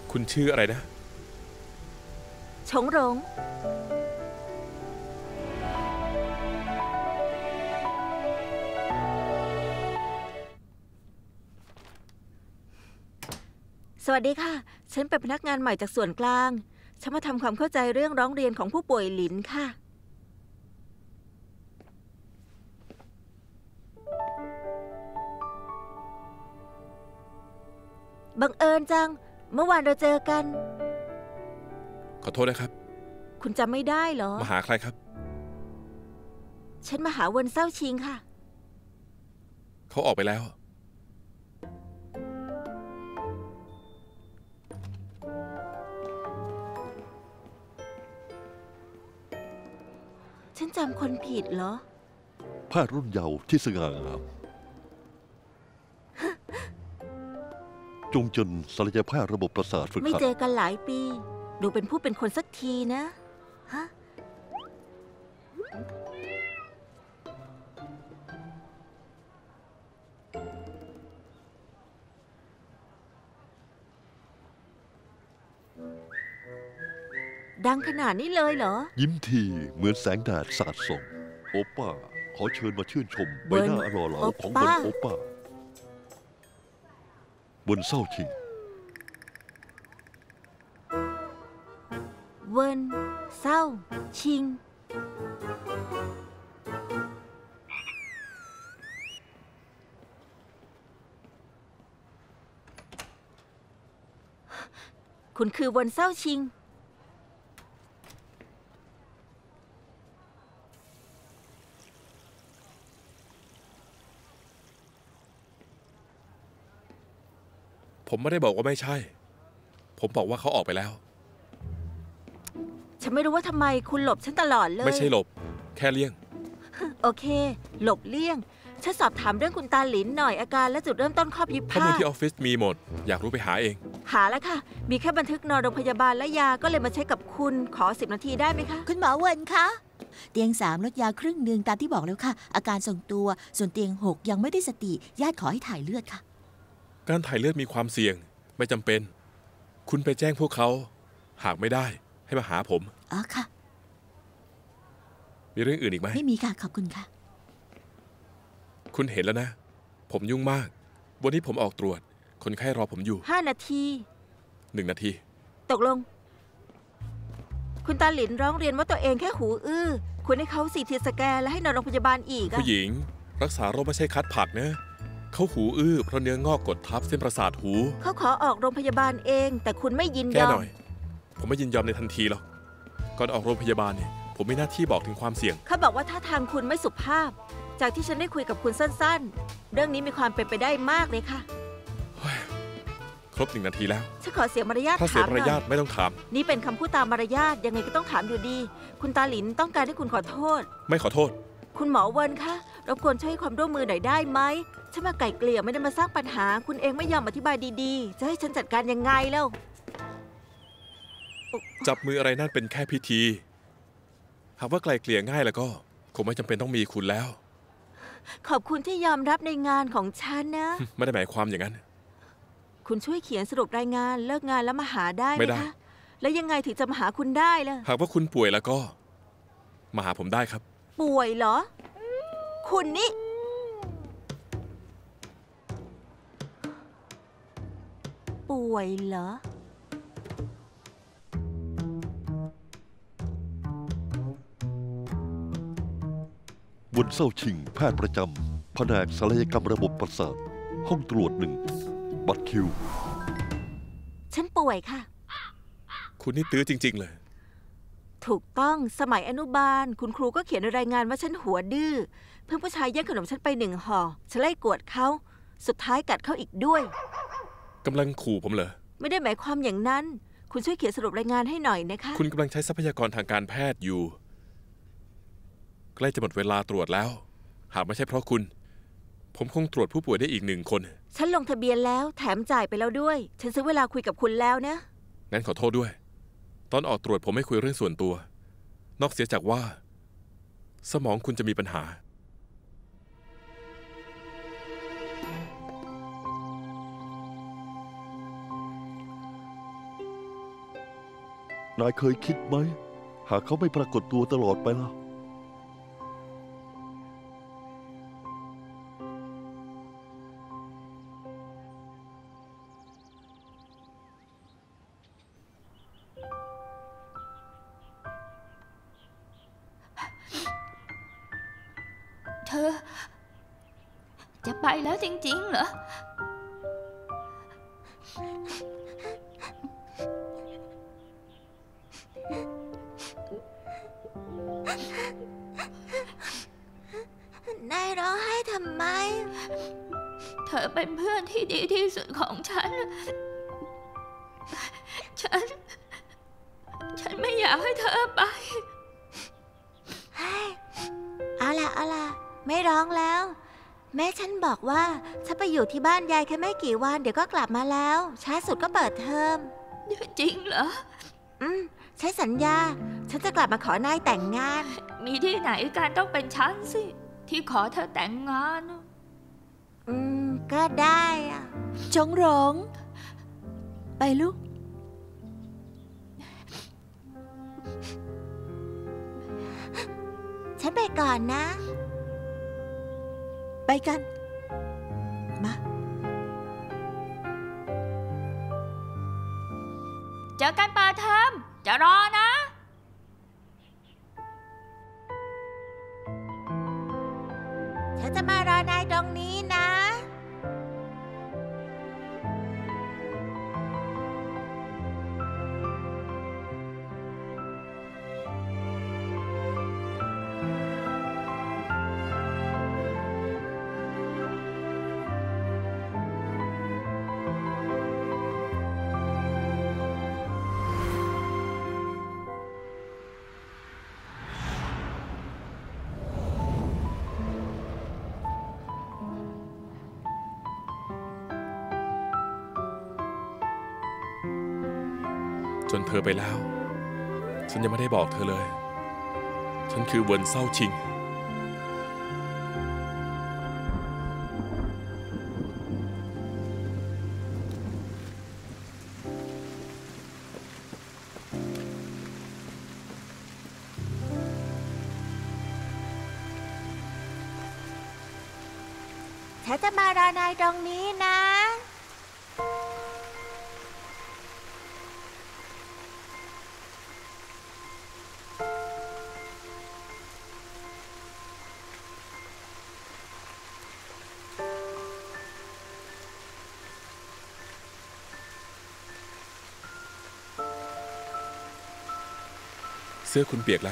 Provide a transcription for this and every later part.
คุณชื่ออะไรนะชงหลงสวัสดีค่ะฉันเป็นพนักงานใหม่จากส่วนกลางฉันมาทำความเข้าใจเรื่องร้องเรียนของผู้ป่วยหลินค่ะบังเอิญจังเมื่อวานเราเจอกันขอโทษนะครับคุณจำไม่ได้เหรอมาหาใครครับฉันมาหาเวินเซาชิงค่ะเขาออกไปแล้วฉันจำคนผิดเหรอแพทย์รุ่นเยาว์ที่สง่างามจงเจินศัลยแพทย์ระบบประสาทฝึกหัดไม่เจอกันหลายปีดูเป็นผู้เป็นคนสักทีนะฮะดังขนาดนี้เลยเหรอยิ้มทีเหมือนแสงแดดสาดส่องโอป้าขอเชิญมาชื่นชมใบหน้าอร่อเหลาของบนโอป้าบนเศร้าชิงเวินเศร้าชิงคุณคือเวินเศร้าชิงผมไม่ได้บอกว่าไม่ใช่ผมบอกว่าเขาออกไปแล้วฉันไม่รู้ว่าทำไมคุณหลบฉันตลอดเลยไม่ใช่หลบแค่เลี่ยงโอเคหลบเลี่ยงฉันสอบถามเรื่องคุณตาหลินหน่อยอาการและจุดเริ่มต้นข้อพิพาทข้อมูลที่ออฟฟิศมีหมดอยากรู้ไปหาเองหาแล้วค่ะมีแค่บันทึกนอนโรงพยาบาลและยาก็เลยมาเช็คกับคุณขอ10 นาทีได้ไหมคะคุณหมอเวินคะเตียง3ลดยาครึ่งหนึ่งตามที่บอกแล้วค่ะอาการทรงตัวส่วนเตียง6ยังไม่ได้สติญาติขอให้ถ่ายเลือดค่ะการถ่ายเลือดมีความเสี่ยงไม่จำเป็นคุณไปแจ้งพวกเขาหากไม่ได้ให้มาหาผมอ๋อค่ะมีเรื่องอื่นอีกไหมไม่มีค่ะขอบคุณค่ะคุณเห็นแล้วนะผมยุ่งมากวันนี้ผมออกตรวจคนไข้รอผมอยู่ 5 นาที 1 นาทีตกลงคุณตาหลินร้องเรียนว่าตัวเองแค่หูอื้อคุณให้เขาCTสแกนและให้นอนโรงพยาบาลอีกผู้หญิงรักษาโรคไม่ใช่คัดผักนะเขาหูอื้อเพราะเนื้องอกกดทับเส้นประสาทหูเขาขอออกโรงพยาบาลเองแต่คุณไม่ยินยอมแก้หน่อยผมไม่ยินยอมในทันทีหรอกก่อนออกโรงพยาบาลเนี่ยผมมีหน้าที่บอกถึงความเสี่ยงเขาบอกว่าท่าทางคุณไม่สุภาพจากที่ฉันได้คุยกับคุณสั้นๆเรื่องนี้มีความเป็นไปได้มากเลยค่ะครบ1 นาทีแล้วฉันขอเสียมารยาทถ้าเสียมารยาทไม่ต้องถามนี่เป็นคำพูดตามมารยาทยังไงก็ต้องถามอยู่ดีคุณตาหลินต้องการให้คุณขอโทษไม่ขอโทษคุณหมอเวินคะรบกวนช่วยให้ความร่วมมือหน่อยได้ไหมฉันมาไกล่เกลี่ยไม่ได้มาสร้างปัญหาคุณเองไม่ยอมอธิบายดีๆจะให้ฉันจัดการยังไงแล้วจับมืออะไรนั่นเป็นแค่พิธีหากว่าไกล่เกลี่ยง่ายแล้วก็คงไม่จำเป็นต้องมีคุณแล้วขอบคุณที่ยอมรับในงานของฉันนะไม่ได้หมายความอย่างนั้นคุณช่วยเขียนสรุปรายงานเลิกงานแล้วมาหาได้ไหมคะแล้วยังไงถึงจะมาหาคุณได้ล่ะหากว่าคุณป่วยแล้วก็มาหาผมได้ครับป่วยเหรอคุณนี่ป่วยเหรอบนเศร้าชิงแพทย์ประจำแผนกศัลยกรรมระบบประสาทห้องตรวจ1บัตรคิวฉันป่วยค่ะคุณนี่ตื้อจริงๆเลยถูกต้องสมัยอนุบาลคุณครูก็เขียนในรายงานว่าฉันหัวดื้อเพื่อนผู้ชายแย่งขนมฉันไป1 ห่อฉันไล่กวดเขาสุดท้ายกัดเขาอีกด้วยกำลังขู่ผมเหรอไม่ได้หมายความอย่างนั้นคุณช่วยเขียนสรุปรายงานให้หน่อยนะคะคุณกำลังใช้ทรัพยากรทางการแพทย์อยู่ใกล้จะหมดเวลาตรวจแล้วหากไม่ใช่เพราะคุณผมคงตรวจผู้ป่วยได้อีก1 คนฉันลงทะเบียนแล้วแถมจ่ายไปแล้วด้วยฉันซื้อเวลาคุยกับคุณแล้วนะงั้นขอโทษด้วยตอนออกตรวจผมไม่คุยเรื่องส่วนตัวนอกเสียจากว่าสมองคุณจะมีปัญหานายเคยคิดไหม หากเขาไม่ปรากฏตัวตลอดไปล่ะเธอ จะไปแล้วจริงๆเหรอนายร้องไห้ทำไมเธอเป็นเพื่อนที่ดีที่สุดของฉัน ฉันไม่อยากให้เธอไปเอาล่ะ ไม่ร้องแล้ว แม่ฉันบอกว่าฉันไปอยู่ที่บ้านยายแค่ไม่กี่วันเดี๋ยวก็กลับมาแล้ว ช้าสุดก็เปิดเทอมจริงเหรอใช้สัญญา ฉันจะกลับมาขอนายแต่งงานมีที่ไหนการต้องเป็นฉันสิ ที่ขอเธอแต่งงานก็ได้อะชงหลง ไปลูกฉันไปก่อนนะไปกัน มาเจอกันเปิดเทอมจะรอนะฉันจะมารอนายตรงนี้นะจนเธอไปแล้ว ฉันยังไม่ได้บอกเธอเลย ฉันคือเวินเซาชิงฉันจะมารอนายตรงนี้นะเสื้อคุณเปียกแล้ว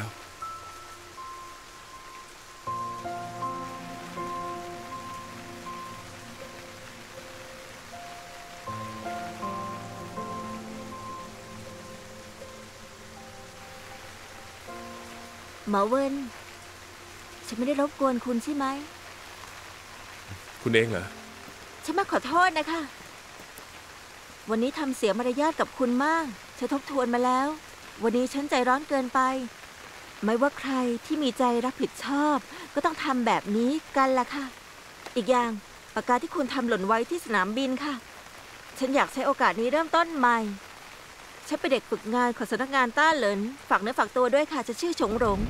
หมอเวินฉันไม่ได้รบกวนคุณใช่ไหมคุณเองเหรอฉันมาขอโทษนะคะ วันนี้ทำเสียมารยาทกับคุณมาก ฉันทบทวนมาแล้ว วันนี้ฉันใจร้อนเกินไป ไม่ว่าใครที่มีใจรับผิดชอบ ก็ต้องทำแบบนี้กันล่ะค่ะ อีกอย่างปากกาที่คุณทำหล่นไว้ที่สนามบินค่ะ ฉันอยากใช้โอกาสนี้เริ่มต้นใหม่ ฉันเป็นเด็กฝึกงานของสำนักงานต้าเหลิน ฝากเนื้อฝากตัวด้วยค่ะ จะชื่อฉงหลง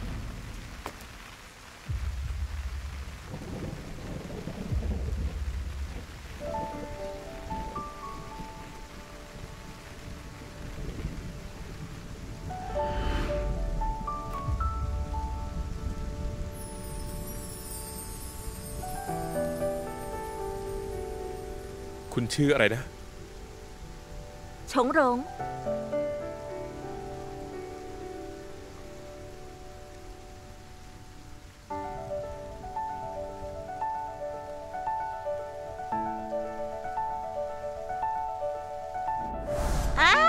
คุณชื่ออะไรนะฉงหลง อ้า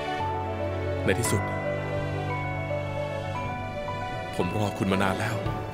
ในที่สุด ผมรอคุณมานานแล้ว